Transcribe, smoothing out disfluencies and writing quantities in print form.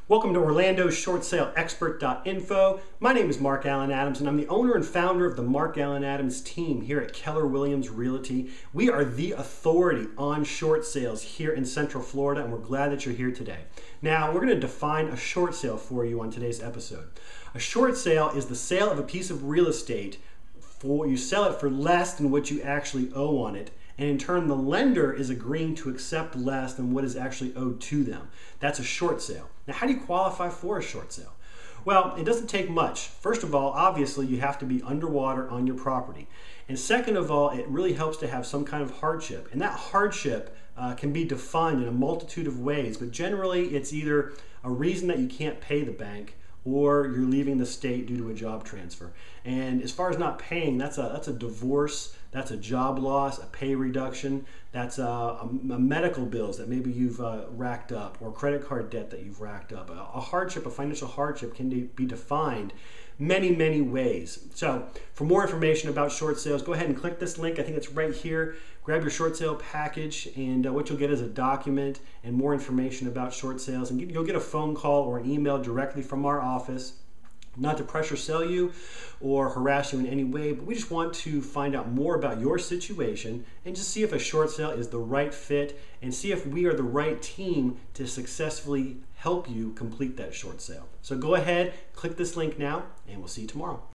Welcome to OrlandoShortSaleExpert.info. My name is Mark Allen Adams, and I'm the owner and founder of the Mark Allen Adams team here at Keller Williams Realty. We are the authority on short sales here in Central Florida, and we're glad that you're here today. Now, we're going to define a short sale for you on today's episode. A short sale is the sale of a piece of real estate. You sell it for less than what you actually owe on it, and in turn the lender is agreeing to accept less than what is actually owed to them. That's a short sale. Now, how do you qualify for a short sale? Well, it doesn't take much. First of all, obviously you have to be underwater on your property, and second of all, it really helps to have some kind of hardship, and that hardship can be defined in a multitude of ways, but generally it's either a reason that you can't pay the bank, or you're leaving the state due to a job transfer. And as far as not paying, that's a divorce, that's a job loss, a pay reduction, that's a medical bills that maybe you've racked up, or credit card debt that you've racked up. A hardship, a financial hardship can be defined many ways. So for more information about short sales, go ahead and click this link. I think it's right here. Grab your short sale package, and what you'll get is a document and more information about short sales, and you'll get a phone call or an email directly from our office. Not to pressure sell you or harass you in any way, but we just want to find out more about your situation and just see if a short sale is the right fit and see if we are the right team to successfully help you complete that short sale. So go ahead, click this link now, and we'll see you tomorrow.